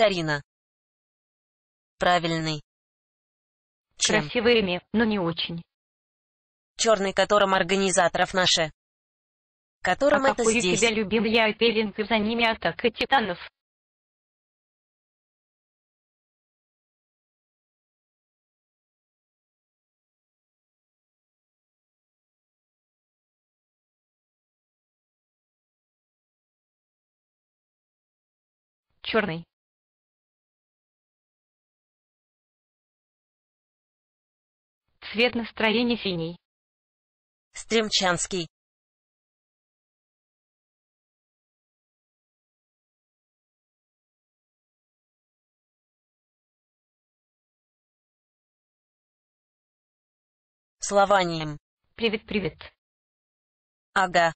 Карина. Правильный. Чем? Красивое имя, но не очень. Черный, которым организаторов наше. Которым это какой здесь. у тебя любимый пелинг, и за ними атака титанов. Черный. Цвет настроения синий. Стремчанский. Слованием. Привет, привет. Ага.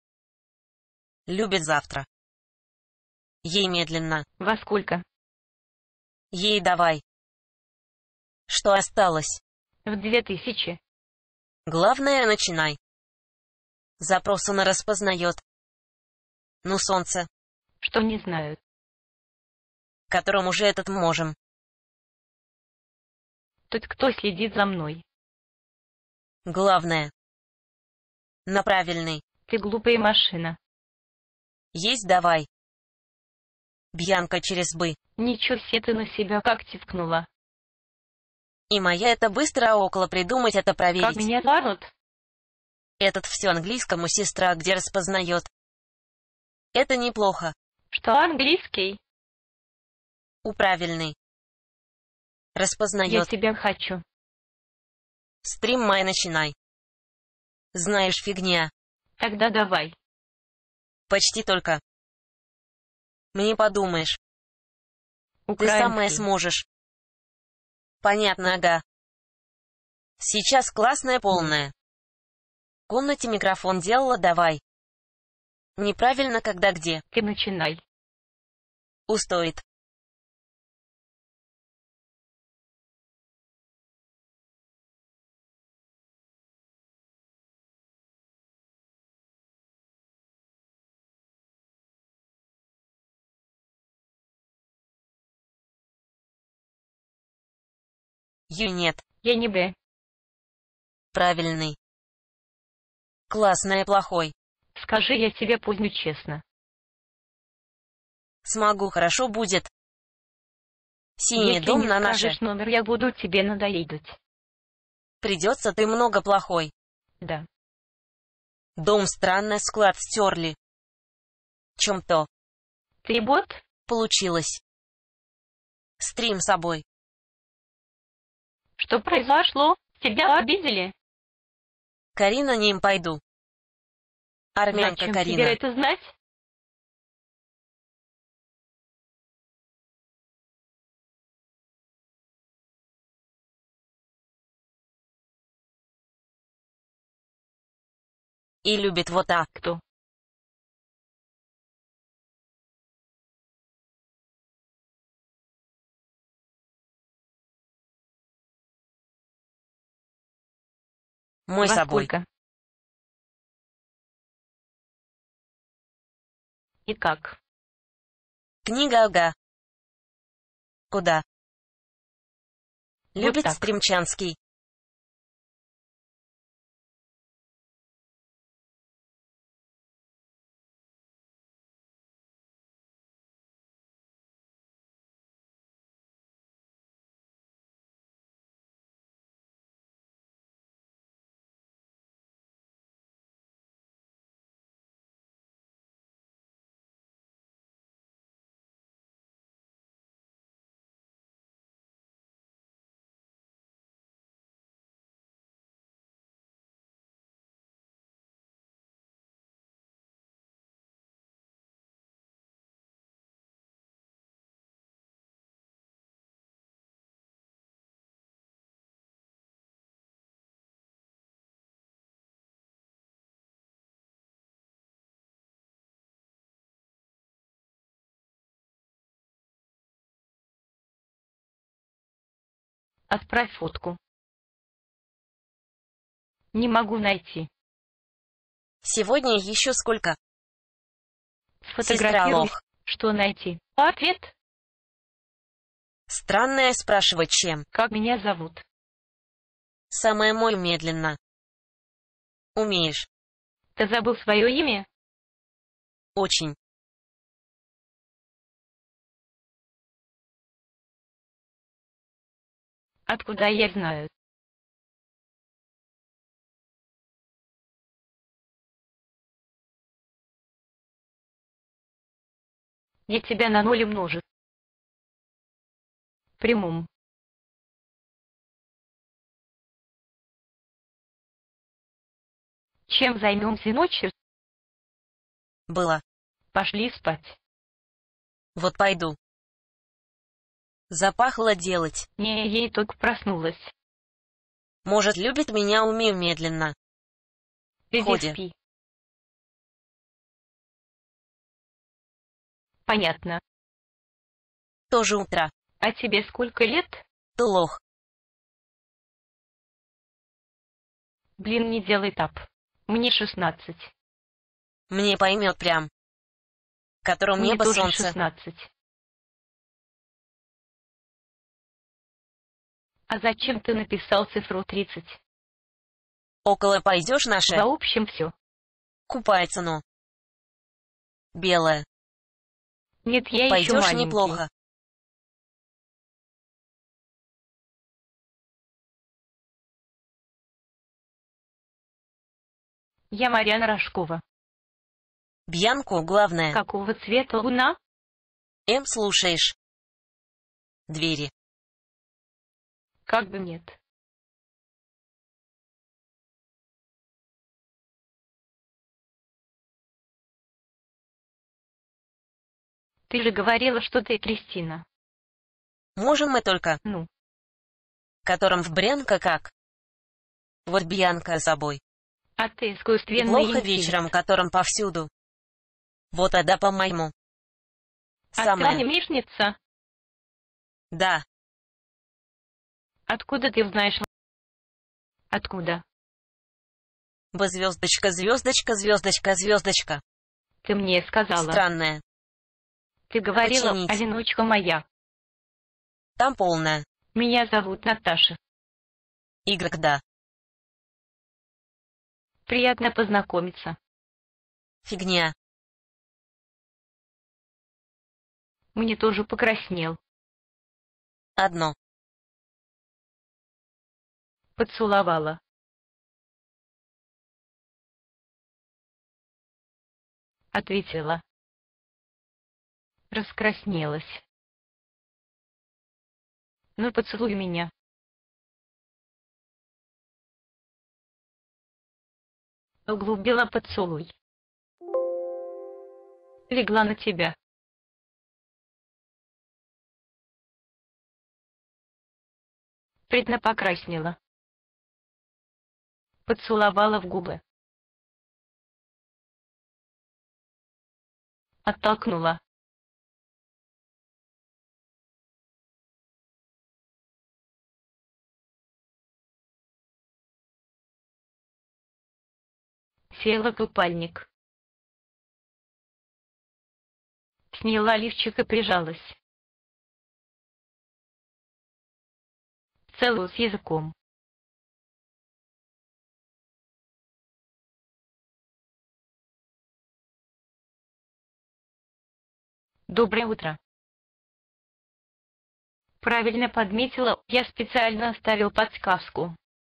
Любит завтра. Ей медленно. Во сколько? Ей давай. Что осталось? В 2000. Главное, начинай. Запрос он распознает. Ну, солнце. Что не знаю. Которым уже этот можем. Тот, кто следит за мной. Главное. На правильный. Ты глупая машина. Есть давай. Бьянка через бы. Ничего себе ты на себя как тивкнула. И моя это быстро около придумать это проверить. Как меня зовут? Этот все английскому сестра где распознает. Это неплохо. Что английский? У правильный. Я Распознает. тебя хочу. Стрим май начинай. Знаешь, фигня. Тогда давай. Почти только. Мне подумаешь. Ты самое Украинский. сможешь. Понятно, ага. Сейчас классная полная. В комнате микрофон делала, давай. Неправильно, когда где. Ты начинай. Устоит. Ю нет. Я не Б. Правильный. Классное плохой. Скажи, я тебе поздню честно. Смогу, хорошо будет. Синий Если дом не на наше. скажешь номер, я буду тебе надоедать. Придется, ты много плохой. Да. Дом странный, склад стерли. Чем-то. Ты бот? Получилось. Стрим собой. Что произошло? Тебя обидели? Карина, не им пойду. Армянка Зачем Карина. тебе это знать? И любит вот так. Кто? Мой Во собой. сколько? И как? Книга, ага. Куда? Вот Любит так. Стремчанский. Отправь фотку. Не могу найти. Сегодня еще сколько? Сестра Сфотографируй. лох. Что найти? Ответ. Странное спрашивать чем. Как меня зовут? Самое мой медленно. Умеешь. Ты забыл свое имя? Очень. Откуда я знаю? Я тебя на 0 умножу. Прямом. Чем займемся ночью? Было. Пошли спать. Вот пойду. Запахло делать. Не, я и только проснулась. Может, любит меня умею медленно. Иди Ходи. спи. Понятно. Тоже утро. А тебе сколько лет? Ты лох. Блин, не делай тап. Мне 16. Мне поймет прям. Которым Мне небо тоже солнце. 16. А зачем ты написал цифру 30? Около пойдешь наше? За общем все. Купается, ну. Белое. Нет, я еще Пойдешь маленький. неплохо. Я Марьяна Рожкова. Бьянку, главное. Какого цвета луна? Слушаешь. Двери. Как бы нет. Ты же говорила, что ты Кристина. Можем мы только. Ну, Которым в Брянка как? Вот Бьянка собой. а ты И искусственный плохо интеллект. вечером, которым повсюду. Вот это по-моему. А ты Самое. анимешница? Да. Откуда ты знаешь? Откуда? Б звездочка, звездочка, звездочка, звездочка. Ты мне сказала. Странная. Ты говорила, Починить. одиночка моя. Там полная. Меня зовут Наташа. Y, да. Приятно познакомиться. Фигня. Мне тоже покраснел. Одно. Поцеловала. Ответила. Раскраснелась. Ну поцелуй меня. Углубила поцелуй. Легла на тебя. Предно покраснела. Поцеловала в губы. Оттолкнула. Села в купальник. Сняла лифчик и прижалась. Целую с языком. Доброе утро. Правильно подметила, я специально оставил подсказку.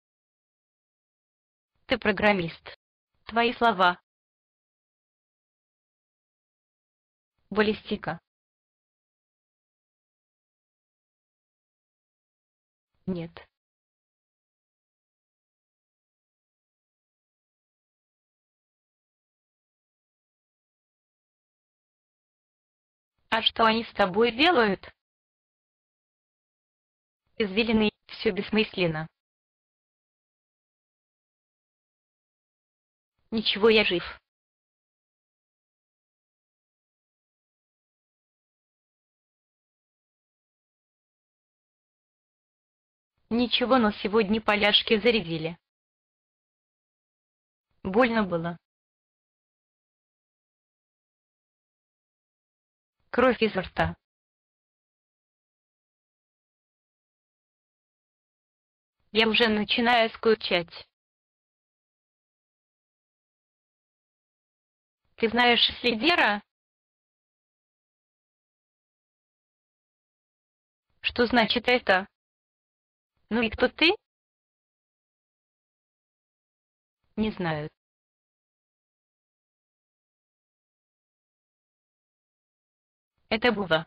Ты программист. Твои слова. Баллистика. Нет. А что они с тобой делают? Извилины, все бессмысленно. Ничего, я жив. Ничего, но сегодня поляшки зарядили. Больно было. Кровь изо рта. Я уже начинаю скучать. Ты знаешь Слидера? Что значит это? Ну и кто ты? Не знаю. Это Бува.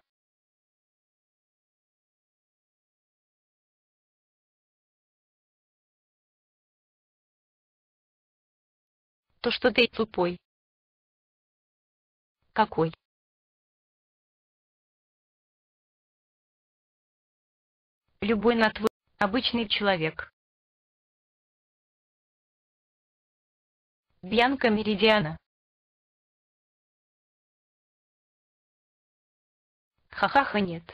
То, что ты тупой. Какой? Любой на твой обычный человек. Бьянка Меридиана. Ха-ха-ха, нет.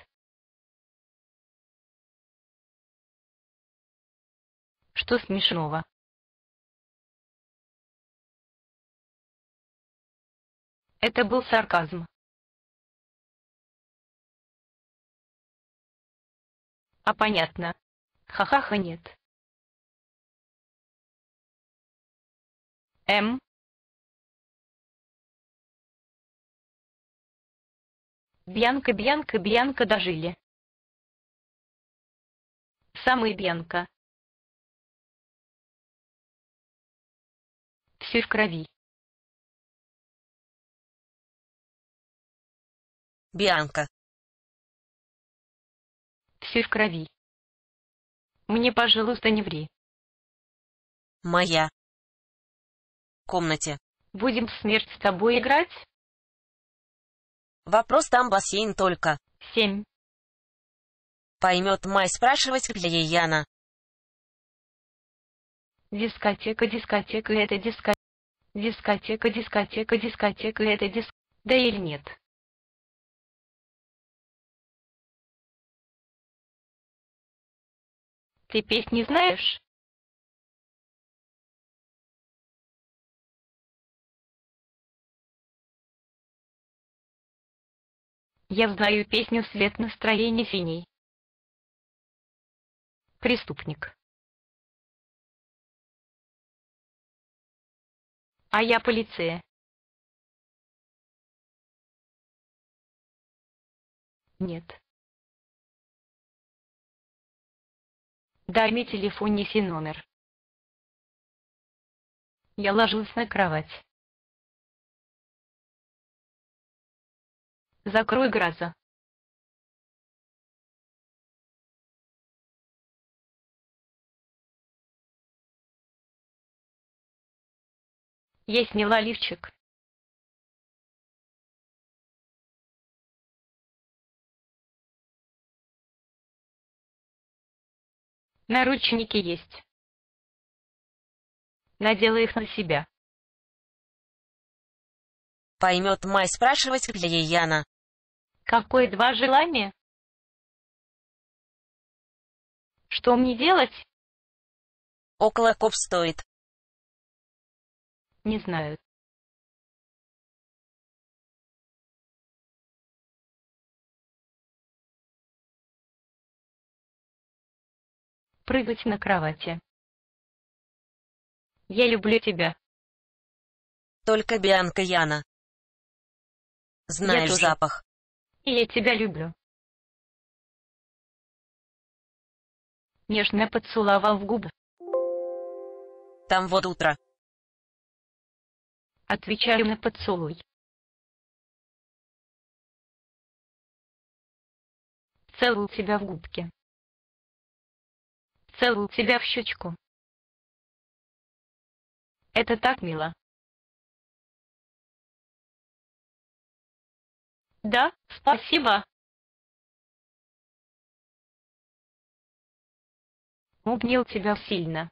Что смешного? Это был сарказм. А понятно. Ха-ха-ха, нет. Бьянка, Бьянка, Бьянка дожили. Самый Бьянка. Все в крови. Бианка. Все в крови. Мне, пожалуйста, не ври. Моя. Комнате. Будем в смерть с тобой играть? Вопрос там бассейн только. 7. Поймет май спрашивать, где Яна. Дискотека, дискотека, это дискотека. Дискотека, дискотека, дискотека, это диск... Да или нет? Ты песни знаешь? Я знаю песню «Свет настроения синий». Преступник. А я полиция. Нет. Дай мне телефон, неси номер. Я ложусь на кровать. Закрой глаза. Я сняла лифчик. Наручники есть. Надела их на себя. Поймет май спрашивать, где Яна. Какое два желания? Что мне делать? Около коп стоит. Не знаю. Прыгать на кровати. Я люблю тебя. Только Бианка Яна. Знаешь тоже. запах. И я тебя люблю. Нежно поцеловал в губы. Там вот утро. Отвечаю на поцелуй. Целую тебя в губки. Целую тебя в щечку. Это так мило. Да, спасибо. Обнял тебя сильно.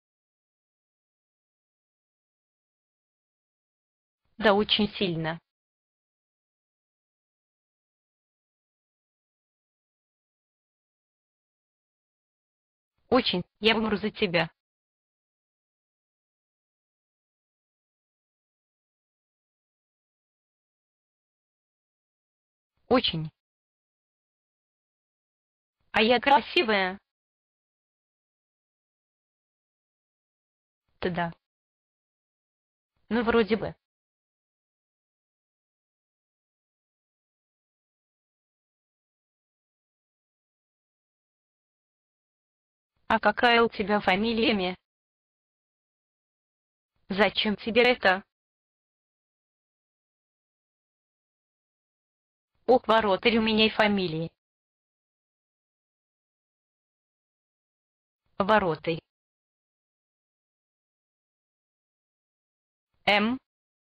Да, очень сильно. Очень, я умру за тебя. Очень. А я красивая. будто да. Ну, вроде бы. А какая у тебя фамилия, имя? Зачем тебе это? Ох, воротарь, у меня и фамилии. Воротарь. М.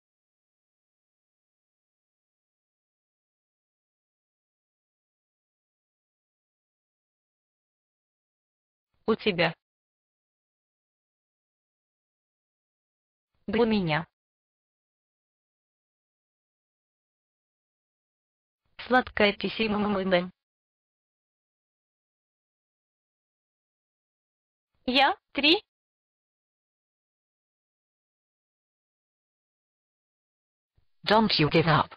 У тебя. Да у меня. Сладкое письмо МММ. Я 3. Don't you give up.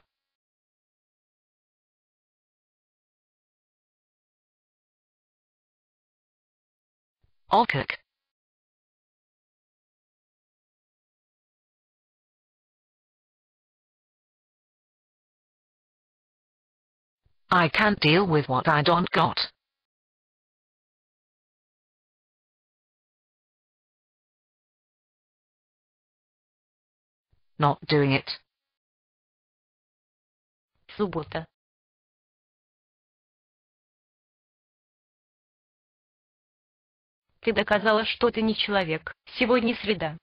Alcock. I can't deal with what I don't got. Not doing it. Суббота. Ты доказала, что ты не человек. Сегодня среда.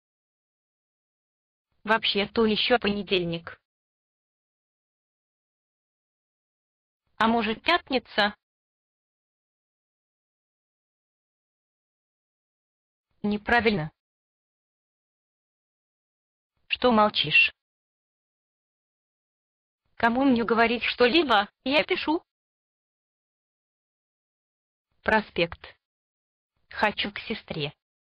Вообще-то еще понедельник. А может, пятница? Неправильно. Что молчишь? Кому мне говорить что-либо, я пишу. Проспект. Хочу к сестре.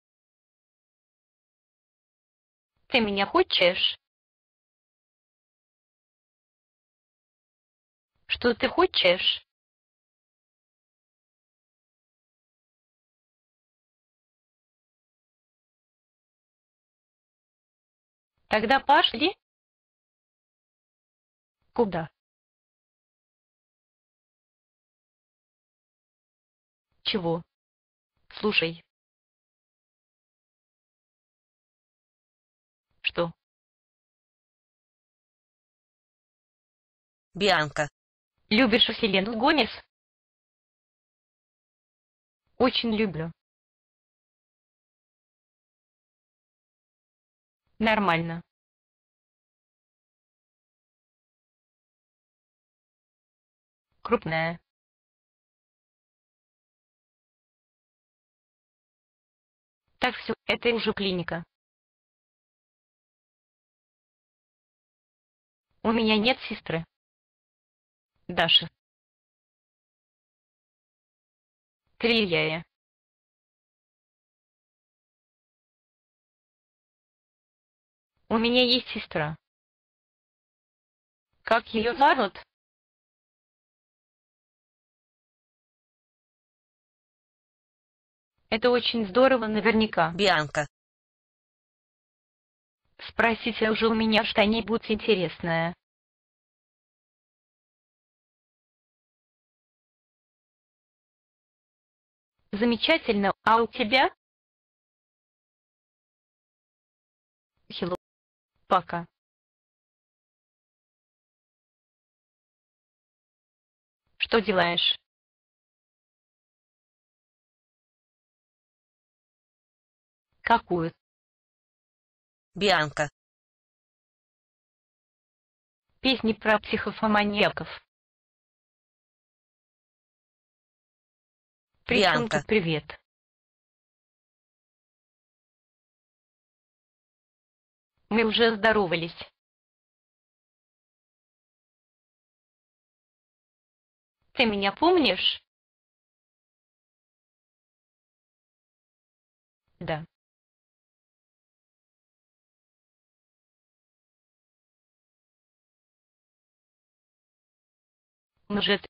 Ты меня хочешь? Что ты хочешь? Тогда пошли. Куда? Чего? Слушай. Что? Бианка. Любишь Селену Гомес? Очень люблю. Нормально. Крупная. Так все, это уже клиника. У меня нет сестры. Даша. Крильяя. У меня есть сестра. Как ее зовут? Это очень здорово наверняка. Бианка. Спросите уже у меня что-нибудь интересное. Замечательно, а у тебя? Хелло. Пока. Что делаешь? Какую? Бианка. Песни про психофоманьяков. При чем Бианка. тут привет? Мы уже здоровались. Ты меня помнишь? Да. Может,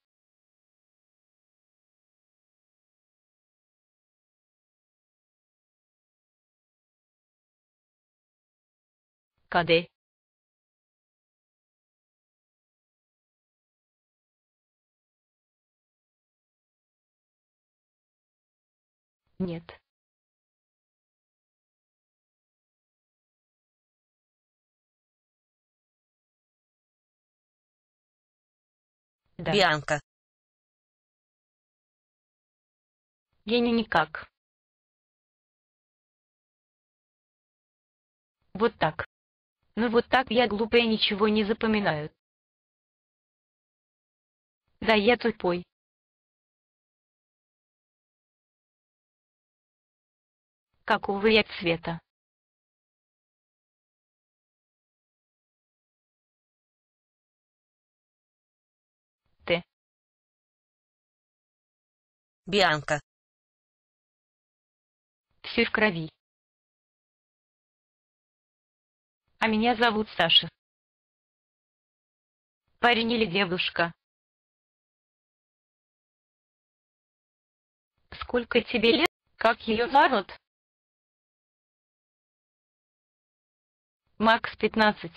Каде. Нет. Да. Бианка. Я не никак. Вот так. Ну вот так я глупая, ничего не запоминаю. Да, я тупой. Какого я цвета? Ты. Бианка. Все в крови. А меня зовут Саша. Парень или девушка? Сколько тебе лет? Как ее зовут? Макс, 15.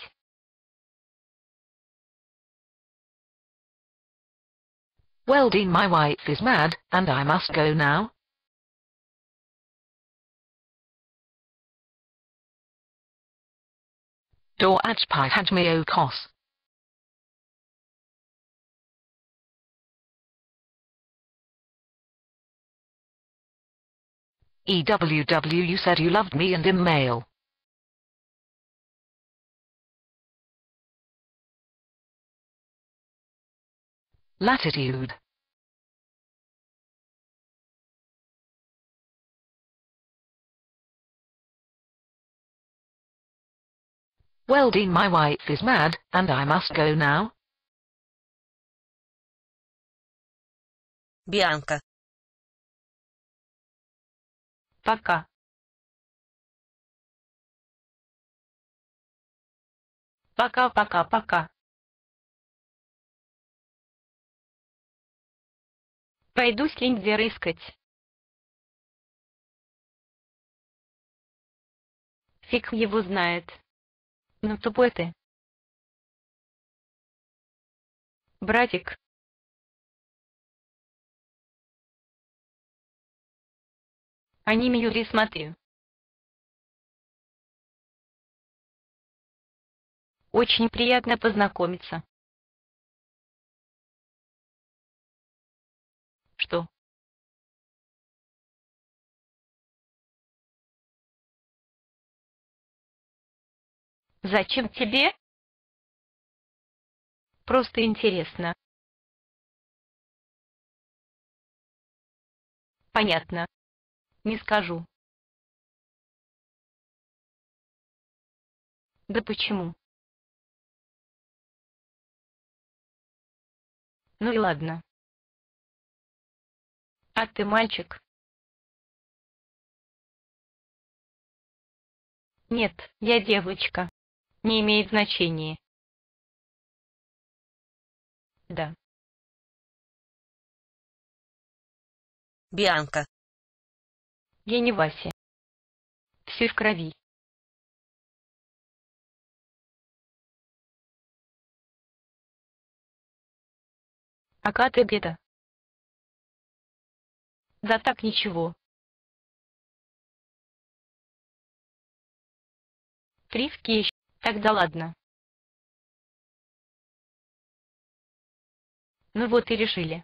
Well, Dean, my wife is mad, and I must go now. Do atpai had me o kos. EWW, you said you loved me and in mail. Latitude. Well, Dean, my wife is mad, and I must go now. Бианка. Пока. Пока. Пойду Слиндер искать. Фиг его знает. Ну тупой ты. Братик. Аниме Юрий смотрю. Очень приятно познакомиться. Что? Зачем тебе? Просто интересно. Понятно. Не скажу. Да почему? Ну и ладно. А ты мальчик? Нет, я девочка. Не имеет значения. Да. Бианка. Я не Вася. Все в крови. А ты где-то? Да так ничего. Фриски. Тогда ладно. Ну вот и решили.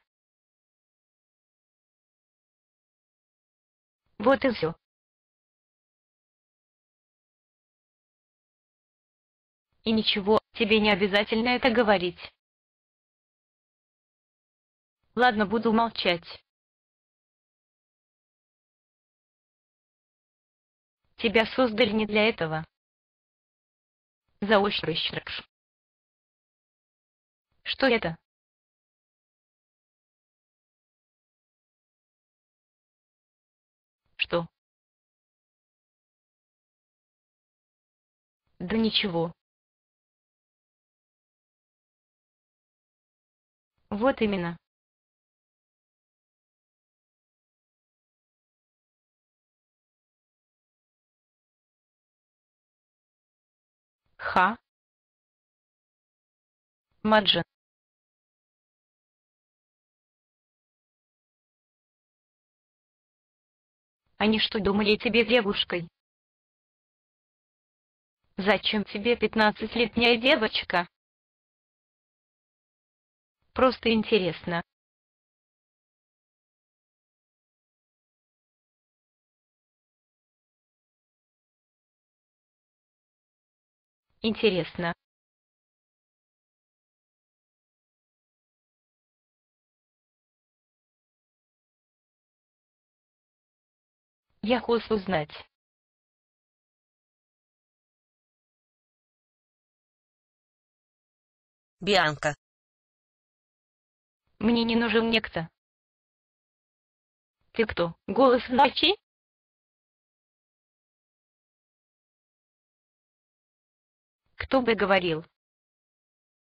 Вот и все. И ничего, тебе не обязательно это говорить. Ладно, буду молчать. Тебя создали не для этого. Заочно. Что это? Что? Да ничего. Вот именно. Ха. Маджа. Они что, думали тебе девушкой? Зачем тебе 15-летняя девочка? Просто интересно. Интересно. Я хочу узнать. Бианка. Мне не нужен некто. Ты кто, голос ночи? Кто бы говорил?